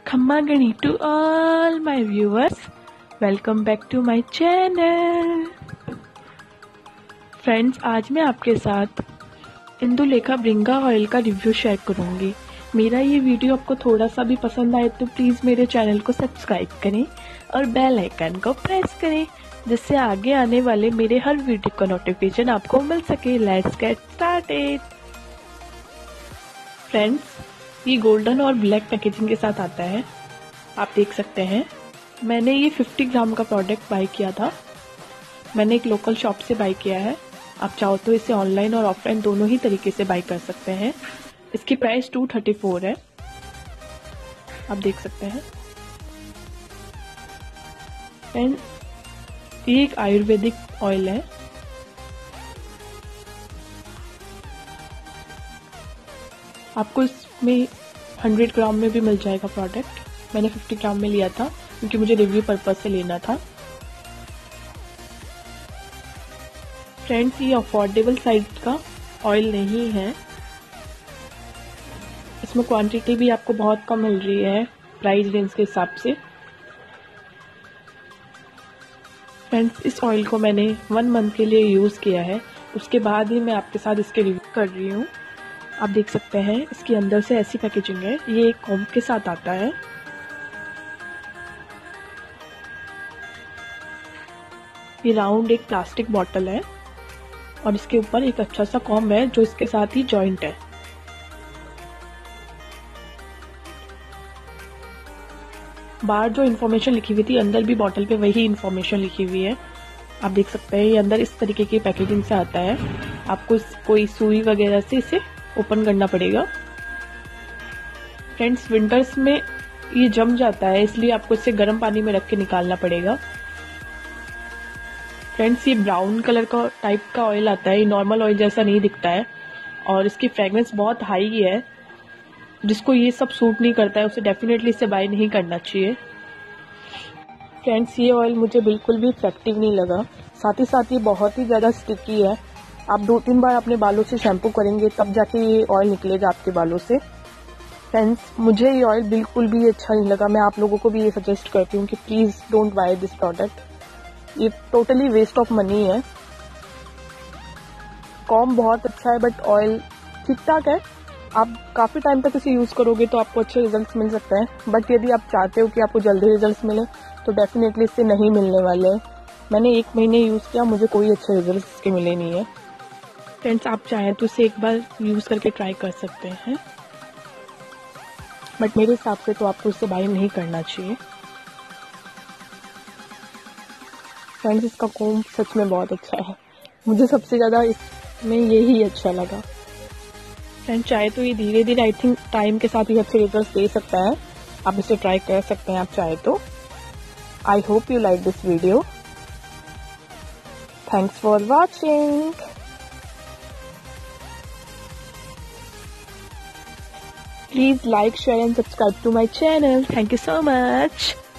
Khamma Gani to all my viewers. Welcome back to my channel. Friends, आज मैं आपके साथ इंदुलेखा ब्रिंगा ऑयल का रिव्यू शेयर करूंगी। मेरा ये वीडियो आपको थोड़ा सा भी पसंद आए तो प्लीज़ मेरे चैनल को सब्सक्राइब करें और बेल आइकन को प्रेस करें, जिससे आगे आने वाले मेरे हर वीडियो का नोटिफिकेशन आपको मिल सके। Let's get started. फ्रेंड्स, ये गोल्डन और ब्लैक पैकेजिंग के साथ आता है, आप देख सकते हैं। मैंने ये 50 ग्राम का प्रोडक्ट बाय किया था। मैंने एक लोकल शॉप से बाय किया है। आप चाहो तो इसे ऑनलाइन और ऑफलाइन दोनों ही तरीके से बाय कर सकते हैं। इसकी प्राइस 234 है, आप देख सकते हैं। एंड ये एक आयुर्वेदिक ऑयल है। आपको इसमें 100 ग्राम में भी मिल जाएगा प्रोडक्ट। मैंने 50 ग्राम में लिया था क्योंकि मुझे रिव्यू पर्पज से लेना था। फ्रेंड्स, ये अफोर्डेबल साइज का ऑयल नहीं है। इसमें क्वांटिटी भी आपको बहुत कम मिल रही है प्राइस रेंज के हिसाब से। फ्रेंड्स, इस ऑयल को मैंने 1 मंथ के लिए यूज़ किया है, उसके बाद ही मैं आपके साथ इसके रिव्यू कर रही हूँ। आप देख सकते हैं इसके अंदर से ऐसी पैकेजिंग है। ये एक कॉम्ब के साथ आता है। ये राउंड एक प्लास्टिक बॉटल है और इसके ऊपर एक अच्छा सा कॉम्ब है जो इसके साथ ही जॉइंट है। बाहर जो इन्फॉर्मेशन लिखी हुई थी, अंदर भी बॉटल पे वही इन्फॉर्मेशन लिखी हुई है। आप देख सकते हैं ये अंदर इस तरीके की पैकेजिंग से आता है। आपको कोई सुई वगैरह से इसे ओपन करना पड़ेगा। फ्रेंड्स, विंटर्स में ये जम जाता है, इसलिए आपको इसे गर्म पानी में रख के निकालना पड़ेगा। फ्रेंड्स, ये ब्राउन कलर का टाइप का ऑयल आता है। ये नॉर्मल ऑयल जैसा नहीं दिखता है और इसकी फ्रेग्रेंस बहुत हाई है। जिसको ये सब सूट नहीं करता है उसे डेफिनेटली इसे बाय नहीं करना चाहिए। फ्रेंड्स, ये ऑयल मुझे बिल्कुल भी इफेक्टिव नहीं लगा। साथ ही साथ ये बहुत ही ज़्यादा स्टिकी है। आप 2-3 बार अपने बालों से शैम्पू करेंगे तब जाके ये ऑयल निकलेगा आपके बालों से। फ्रेंड्स, मुझे ये ऑयल बिल्कुल भी अच्छा नहीं लगा। मैं आप लोगों को भी ये सजेस्ट करती हूँ कि please don't buy this product. ये टोटली वेस्ट ऑफ मनी है। कॉम्ब बहुत अच्छा है बट ऑयल ठीक ठाक है। आप काफ़ी टाइम तक इसे यूज़ करोगे तो आपको अच्छे रिजल्ट्स मिल सकते हैं, बट यदि आप चाहते हो कि आपको जल्दी रिजल्ट्स मिले तो डेफिनेटली इससे नहीं मिलने वाले हैं। मैंने 1 महीने यूज़ किया, मुझे कोई अच्छे रिजल्ट्स इसके मिले नहीं है। फ्रेंड्स, आप चाहें तो इसे एक बार यूज़ करके ट्राई कर सकते हैं, बट मेरे हिसाब से तो आपको इसे बाय नहीं करना चाहिए। फ्रेंड्स, इसका कॉम्ब सच में बहुत अच्छा है। मुझे सबसे ज़्यादा इसमें यही अच्छा लगा। फ्रेंड्स, चाहे तो ये धीरे धीरे आई थिंक टाइम के साथ ही अच्छे रिजल्ट्स दे सकता है। आप इसे ट्राई कर सकते हैं आप चाहे तो। I hope you like this video. Thanks for watching. Please like, share and subscribe to my channel. Thank you so much.